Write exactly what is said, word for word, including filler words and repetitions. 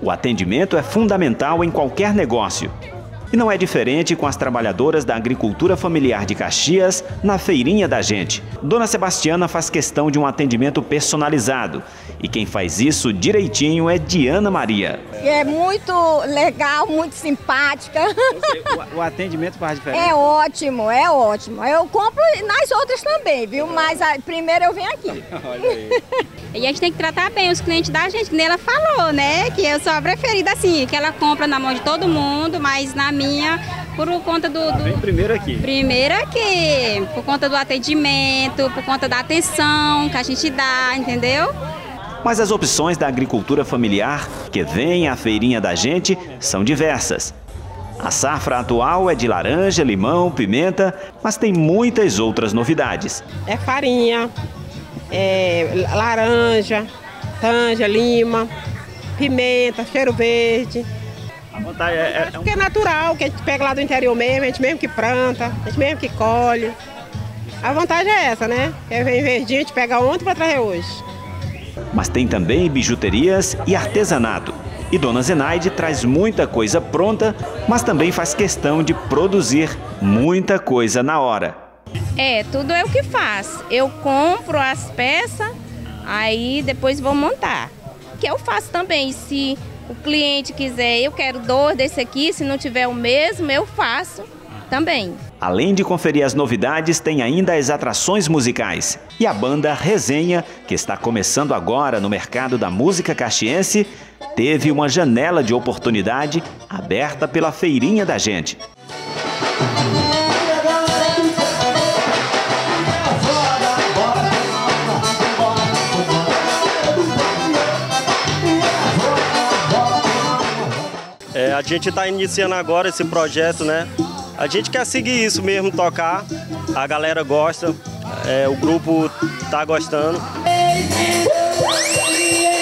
O atendimento é fundamental em qualquer negócio. E não é diferente com as trabalhadoras da agricultura familiar de Caxias na Feirinha da Gente. Dona Sebastiana faz questão de um atendimento personalizado. E quem faz isso direitinho é Diana Maria. É muito legal, muito simpática. O, o atendimento faz diferença? É ótimo, é ótimo. Eu compro nas outras também, viu? Mas a, primeiro eu venho aqui. Olha aí. E a gente tem que tratar bem os clientes da gente, que nem ela falou, né? Que eu sou a preferida, assim, que ela compra na mão de todo mundo, mas na minha, por conta do... do... Vem primeiro aqui. Primeiro aqui, por conta do atendimento, por conta da atenção que a gente dá, entendeu? Mas as opções da agricultura familiar que vem à Feirinha da Gente são diversas. A safra atual é de laranja, limão, pimenta, mas tem muitas outras novidades. É farinha, é laranja, tanja, lima, pimenta, cheiro verde. A vontade é, é, é um... Porque é natural, que a gente pega lá do interior mesmo, a gente mesmo que planta, a gente mesmo que colhe. A vantagem é essa, né? Que vem verdinho, a gente pega ontem para trazer hoje. Mas tem também bijuterias e artesanato. E Dona Zenaide traz muita coisa pronta, mas também faz questão de produzir muita coisa na hora. É, tudo é o que faz. Eu compro as peças, aí depois vou montar. Que eu faço também. Se o cliente quiser, eu quero dois desse aqui, se não tiver o mesmo, eu faço também. Além de conferir as novidades, tem ainda as atrações musicais. E a banda Resenha, que está começando agora no mercado da música caxiense, teve uma janela de oportunidade aberta pela Feirinha da Gente. É, a gente está iniciando agora esse projeto, né? A gente quer seguir isso mesmo, tocar. A galera gosta, é, o grupo tá gostando.